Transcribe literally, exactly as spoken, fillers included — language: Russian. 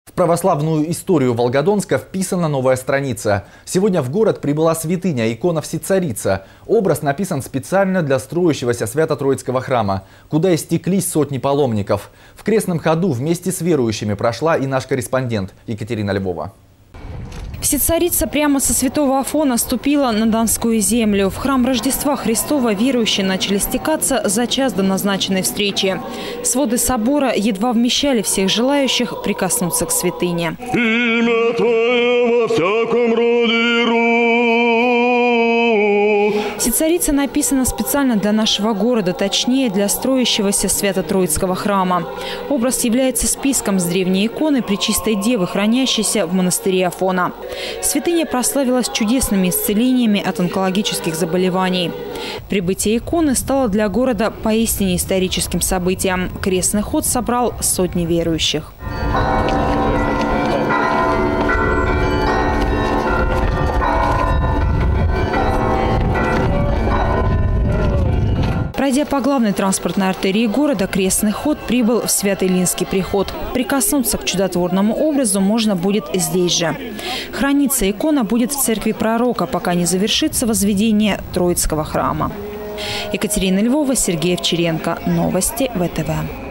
В православную историю Волгодонска вписана новая страница. Сегодня в город прибыла святыня, икона Всецарица. Образ написан специально для строящегося Свято-Троицкого храма, куда истеклись сотни паломников. В крестном ходу вместе с верующими прошла и наш корреспондент Екатерина Львова. Всецарица прямо со Святого Афона ступила на Донскую землю. В храм Рождества Христова верующие начали стекаться за час до назначенной встречи. Своды собора едва вмещали всех желающих прикоснуться к святыне. Имя Твое во всяком роде род. Всецарица написана специально для нашего города, точнее для строящегося Свято-Троицкого храма. Образ является списком с древней иконы Пречистой Девы, хранящейся в монастыре Афона. Святыня прославилась чудесными исцелениями от онкологических заболеваний. Прибытие иконы стало для города поистине историческим событием. Крестный ход собрал сотни верующих. Пройдя по главной транспортной артерии города, крестный ход прибыл в Свято-Илинский приход. Прикоснуться к чудотворному образу можно будет здесь же. Храниться икона будет в церкви пророка, пока не завершится возведение Троицкого храма. Екатерина Львова, Сергей Овчаренко. Новости вэ тэ вэ.